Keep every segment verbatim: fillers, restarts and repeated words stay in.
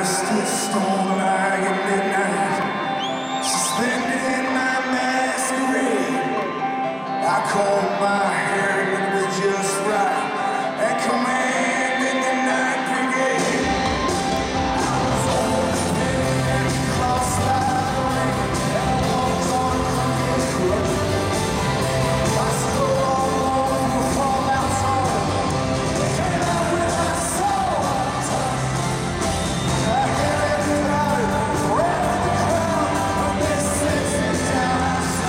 stood stone like at midnight, suspended in my masquerade. I combed my hair and it was just right, and commanded the night brigade. I was only dead and crossed by the rain, and I walked on crooked road. I stole all over the fallout zone, and came out with my soul on top. I had every crowd, wrapped the crowd, when they set me down.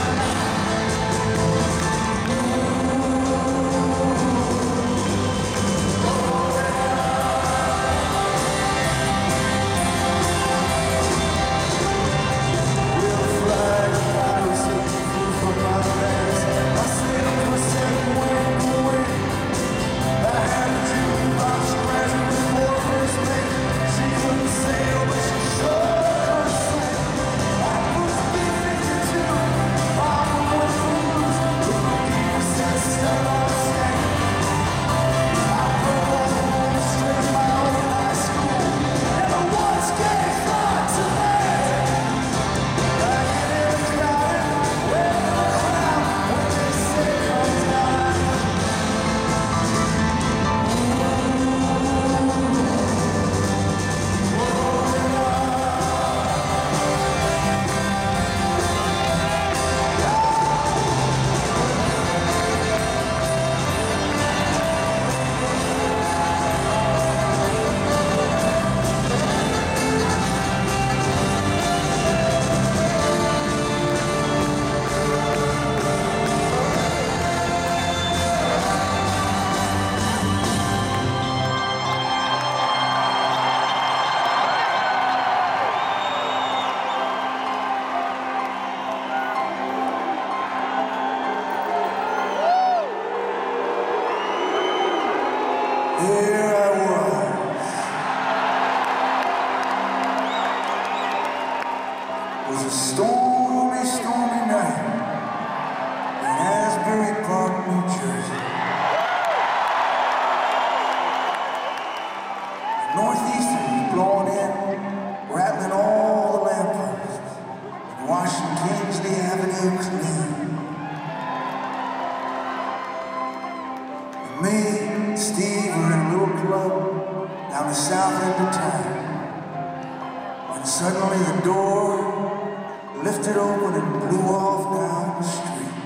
Here I was. It was a stormy, stormy night in Asbury Park, New Jersey. The northeaster was blowing in, rattling all the lampposts, and washing Kingsley Avenue clean. And me, Steve, were in a little club down the south end of town, when suddenly the door lifted open and blew off down the street,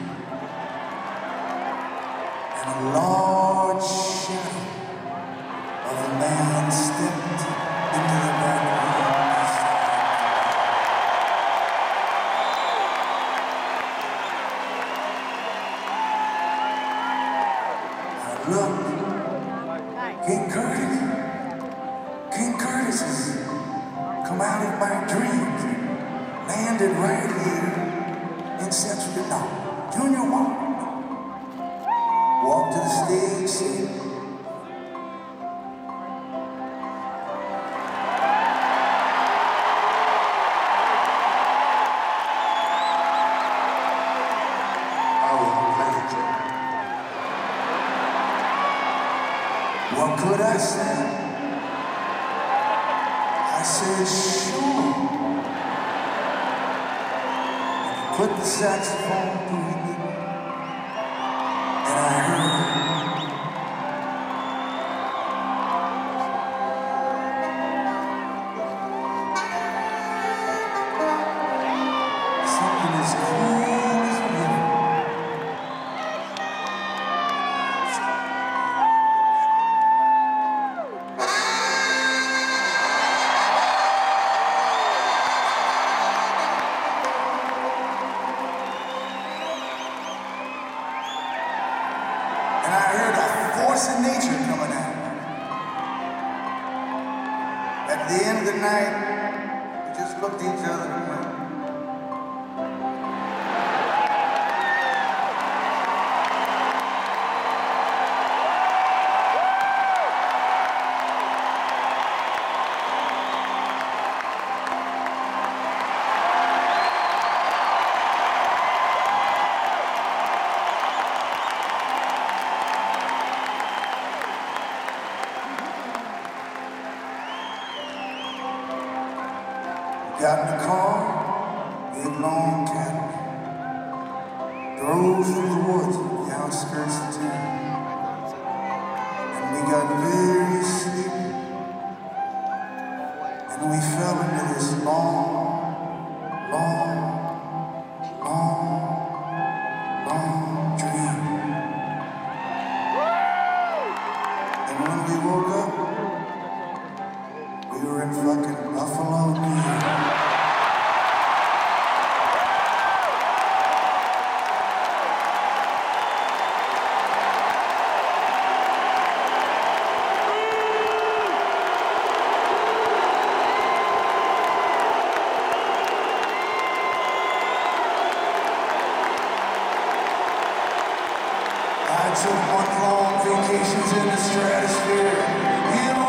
and a large shadow of a man stepped into the back room. I looked. King Curtis. King Curtis has come out of my dreams, landed right here in Central. No, Junior walked. Walked to the stage, said, I will play it, Joe. What could I say? I said, sure. And he put the saxophone to me, and I heard something as cool as a river. And I heard a force of nature coming out. At the end of the night, we just looked at each other and went, Got in the car, big long Cadillac. Drove through the woods, the outskirts of town. And we got very sleepy. And we fell into this long, long, long, long dream. And when we woke up, we were in fucking Buffalo, New York. I took month-long vacations in the stratosphere. You know,